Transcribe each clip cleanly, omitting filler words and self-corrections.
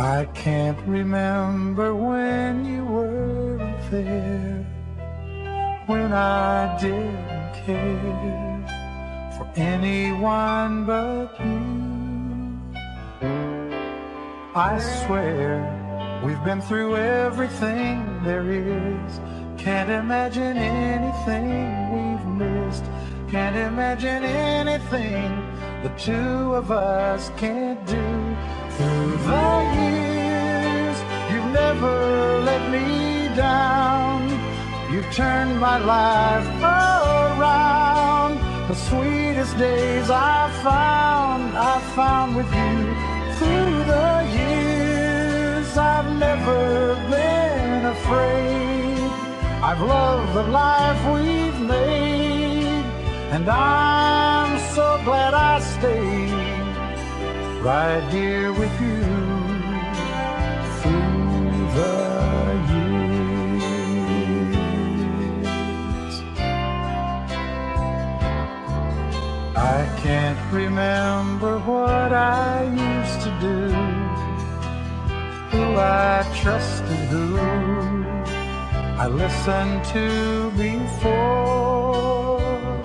I can't remember when you weren't there, when I didn't care for anyone but you. I swear we've been through everything there is. Can't imagine anything we've missed. Can't imagine anything the two of us can't do. Through the years, you've never let me down. You've turned my life around. The sweetest days I've found with you. Through the years, I've never been afraid. I've loved the life we've made, and I'm so glad I stayed right here with you through the years. I can't remember what I used to do, who I trusted, who I listened to before.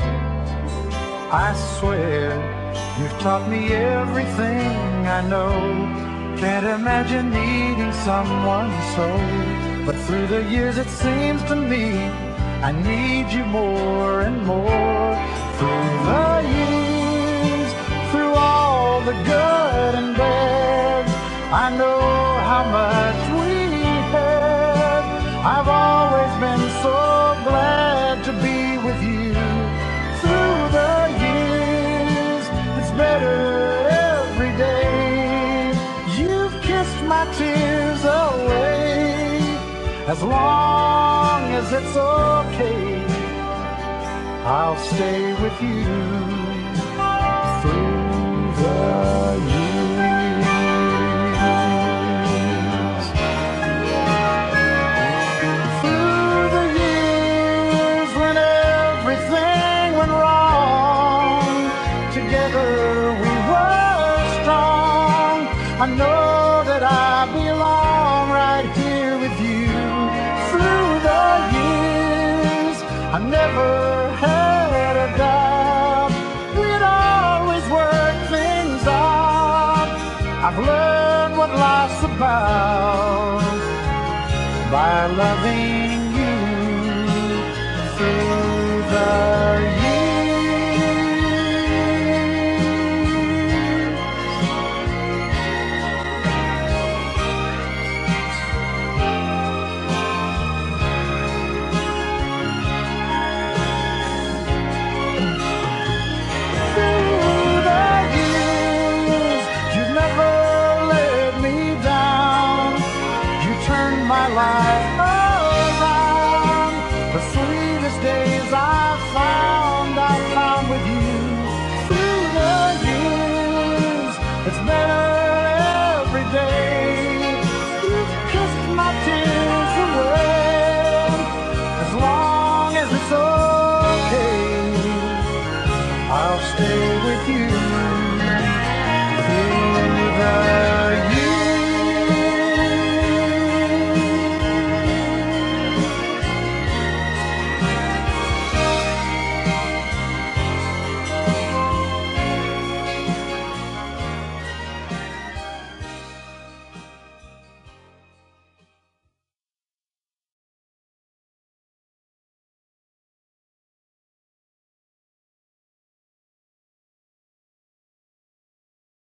I swear you've taught me everything I know. Can't imagine needing someone so. But through the years it seems to me I need you more and more. Through the years, through all the good and bad, I know how much we had. I've always been so glad to be with you. Through the years, it's better every day. You've kissed my tears away. As long as it's okay, I'll stay with you through the years. Through the years when everything went wrong, together we were strong. I know that I belong right here with you. Through the years, I never had a doubt we'd always work things out. I've learned what life's about by loving you through the years. My life